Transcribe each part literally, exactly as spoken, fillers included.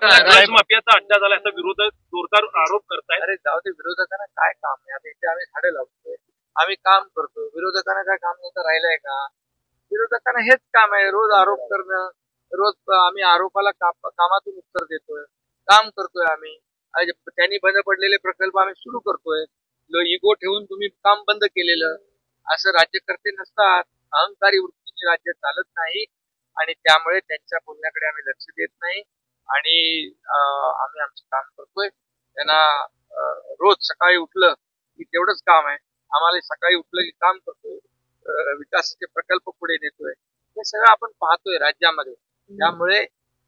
Drugs माफियाचा अड्डा झाला असा विरोधक जोरदार आरोप करतायत. अरे जाऊ दे, विरोधकांना काय काम आहे? आम्ही इथे आम्ही झाडं लावतोय, आम्ही काम करतो. विरोधकांना काय काम नव्हतं राहिलंय का? विरोधकांना हेच काम आहे, रोज आरोप करणं. रोज आम्ही आरोपाला कामातून उत्तर देतोय, काम करतोय. आम्ही त्यांनी बंद पडलेले प्रकल्प आम्ही सुरू करतोय. इगो ठेवून तुम्ही काम बंद केलेलं, असं राज्यकर्ते नसतात. अहंकारी वृत्तीने राज्य चालत नाही आणि त्यामुळे त्यांच्या बोलण्याकडे आम्ही लक्ष देत नाही आणि आम्ही आमचं काम करतोय. त्यांना रोज सकाळी उठलं की तेवढंच काम आहे. आम्हाला सकाळी उठलं की काम करतोय, विकासाचे प्रकल्प पुढे नेतोय. हे सगळं आपण पाहतोय राज्यामध्ये. त्यामुळे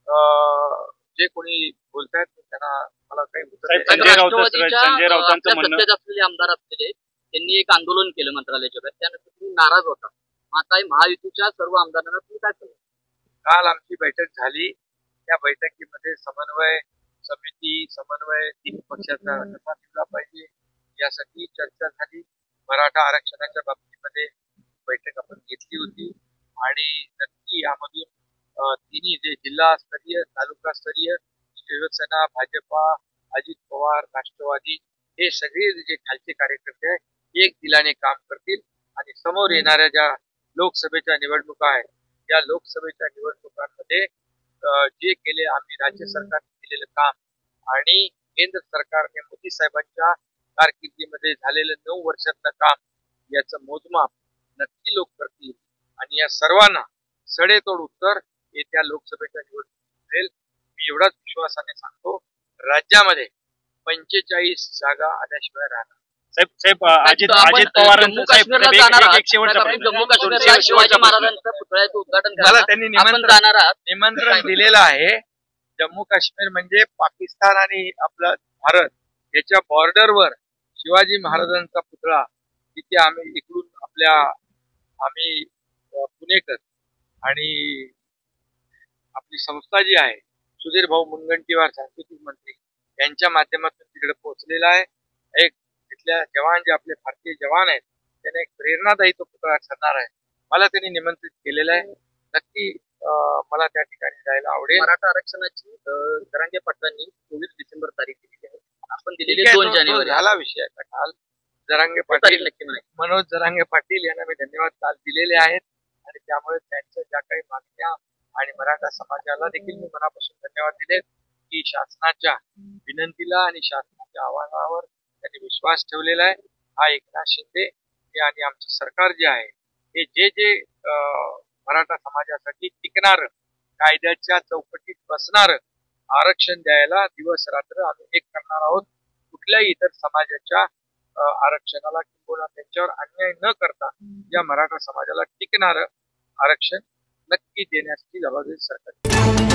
जे कोणी बोलतायत त्यांना मला काही संजय राऊतांचं म्हणणं असलेले आमदार असलेले त्यांनी एक आंदोलन केलं मंत्रालयाच्या बाहेर, त्यानंतर तुम्ही नाराज होता. आता महायुतीच्या सर्व आमदारांना तुम्ही काय सांगा? काल आमची बैठक झाली. त्या बैठकीमध्ये समन्वय समिती, समन्वय तीन पक्षाचा कसा दिला पाहिजे यासाठी चर्चा झाली. मराठा आरक्षणाच्या बाबतीमध्ये बैठक आपण घेतली होती आणि नक्की यामधून तिन्ही जे जिल्हास्तरीय, तालुकास्तरीय, शिवसेना, भाजपा, अजित पवार, राष्ट्रवादी हे सगळे जे खालचे कार्यकर्ते आहेत एक दिलाने काम करतील आणि समोर येणाऱ्या ज्या लोकसभेच्या निवडणुका आहेत या लोकसभेच्या निवडणुकांमध्ये जे केले आम्ही राज्य सरकारने केलेलं काम आणि केंद्र सरकारने मोदी साहेबांच्या कारकिर्दीमध्ये झालेलं नऊ वर्षातलं काम याचं मोजमाप नक्की लोक करतील आणि या सर्वांना सडेतोड उत्तर येत्या लोकसभेच्या निवडणुकीत मिळेल. मी एवढाच विश्वासाने सांगतो, राज्यामध्ये पंचेचाळीस जागा आल्याशिवाय राहणार. साहेब साहेब अजित अजित पवारांचं जम्मू काश्मीरला शिवाजी महाराजांच्या पुतळ्याचं उद्घाटन मला त्यांनी निमंत्रण निमंत्रण दिलेलं आहे. जम्मू काश्मीर म्हणजे पाकिस्तान आणि आपलं भारत याच्या बॉर्डरवर शिवाजी महाराजांचा पुतळा, तिथे आम्ही इकडून आपल्या आम्ही पुणेकर आणि आपली संस्था जी आहे सुधीर भाऊ मुनगंटीवार सांस्कृतिक मंत्री यांच्या माध्यमातून तिकडे पोहोचलेला आहे. एक तिथल्या जवान जे आपले भारतीय जवान आहेत त्यांना एक प्रेरणादायी तो पुतळा ठरणार आहे. मला त्यांनी निमंत्रित केलेलं आहे. नक्की मला त्या ठिकाणी जायला आवडेल. मराठा आरक्षणाची जरांगे पाटलांनी चोवीस डिसेंबर तारीख दिलेली आहे. आपण दिलेली दोन जानेवारी झाला विषय. काल जरांगे पाटील मनोज जरांगे पाटील यांना मी धन्यवाद काल दिलेले आहेत आणि त्यामुळे त्यांच्या ज्या काही मागण्या आणि मराठा समाजाला देखील मी मनापासून धन्यवाद दिले की शासनाच्या विनंतीला आणि शासनाच्या आव्हानावर त्यांनी विश्वास ठेवलेला आहे. हा एकनाथ शिंदे आणि आमचं सरकार जे आहे हे जे जे मराठा समाजासाठी टिकणार, कायद्याच्या चौकटीत बसणार आरक्षण द्यायला दिवस रात्र आम्ही एक करणार आहोत. कुठल्याही इतर समाजाच्या आरक्षणाला किंवा त्यांच्यावर अन्याय न करता या मराठा समाजाला टिकणार आरक्षण नक्की देण्याची जबाबदारी सरकार.